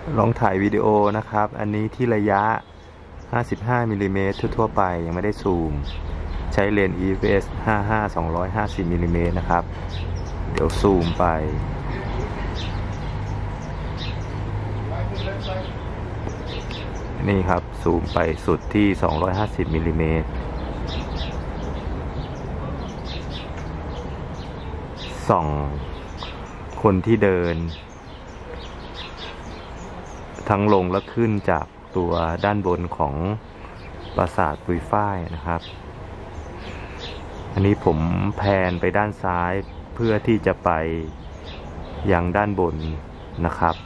ลองถ่ายวิดีโอนะครับอันนี้ที่ระยะ55มิลลิเมตรทั่วไปยังไม่ได้ซูมใช้เลนส์ EOS 55 250มิลลิเมตรนะครับเดี๋ยวซูมไปนี่ครับซูมไปสุดที่250มิลลิเมตรส่องคนที่เดินทั้งลงและขึ้นจากตัวด้านบนของปราสาทปุยฝ้ายนะครับอันนี้ผมแพนไปด้านซ้ายเพื่อที่จะไปยังด้านบนนะครับ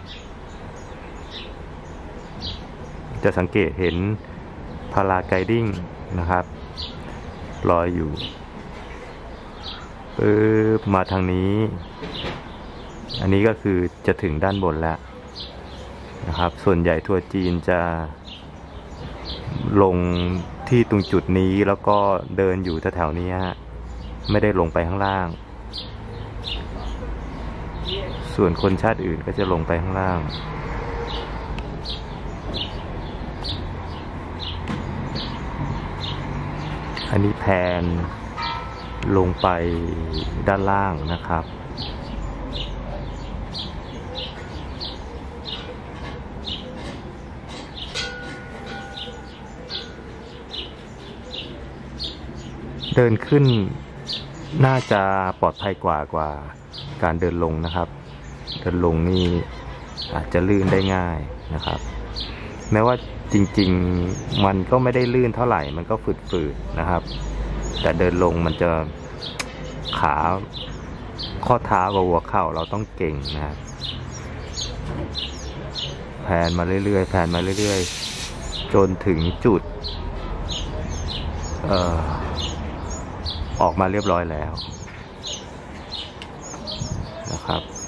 จะสังเกตเห็นพาราไกดิ้งนะครับลอยอยู่มาทางนี้อันนี้ก็คือจะถึงด้านบนแล้วนะครับส่วนใหญ่ทัวร์จีนจะลงที่ตรงจุดนี้แล้วก็เดินอยู่แถวๆนี้ฮะไม่ได้ลงไปข้างล่างส่วนคนชาติอื่นก็จะลงไปข้างล่างอันนี้แพนลงไปด้านล่างนะครับเดินขึ้นน่าจะปลอดภัยกว่าการเดินลงนะครับเดินลงนี่อาจจะลื่นได้ง่ายนะครับแม้ว่าจริงๆมันก็ไม่ได้ลื่นเท่าไหร่มันก็ฝืดๆนะครับแต่เดินลงมันจะขาข้อเท้ากับหัวเข่าเราต้องเก่งนะครับแผ่นมาเรื่อยๆแผ่นมาเรื่อยๆจนถึงจุดออกมาเรียบร้อยแล้วนะครับ